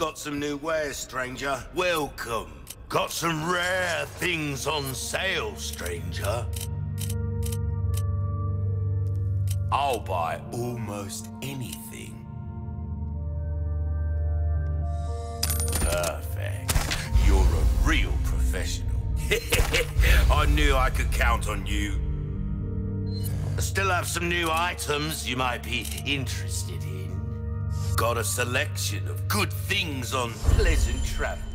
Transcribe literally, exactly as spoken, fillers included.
got some new wares, stranger. Welcome. Got some rare things on sale, stranger. I'll buy almost anything. Perfect. You're a real professional. I knew I could count on you. I still have some new items you might be interested in. Got a selection of good things on pleasant travel.